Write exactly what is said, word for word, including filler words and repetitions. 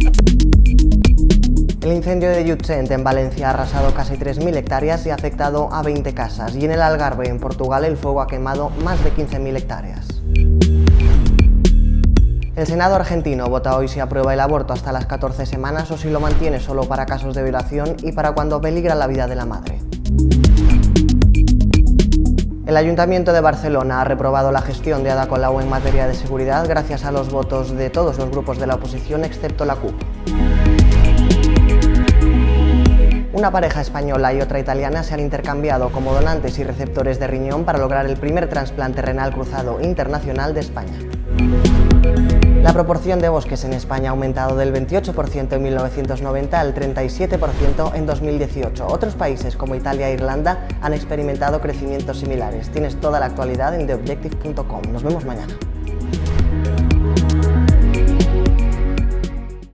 El incendio de Llutxent en Valencia ha arrasado casi tres mil hectáreas y ha afectado a veinte casas, y en el Algarve, en Portugal, el fuego ha quemado más de quince mil hectáreas. El Senado argentino vota hoy si aprueba el aborto hasta las catorce semanas o si lo mantiene solo para casos de violación y para cuando peligra la vida de la madre. El Ayuntamiento de Barcelona ha reprobado la gestión de Ada Colau en materia de seguridad gracias a los votos de todos los grupos de la oposición excepto la C U P. Una pareja española y otra italiana se han intercambiado como donantes y receptores de riñón para lograr el primer trasplante renal cruzado internacional de España. La proporción de bosques en España ha aumentado del veintiocho por ciento en mil novecientos noventa al treinta y siete por ciento en dos mil dieciocho. Otros países como Italia e Irlanda han experimentado crecimientos similares. Tienes toda la actualidad en the objective punto com. Nos vemos mañana.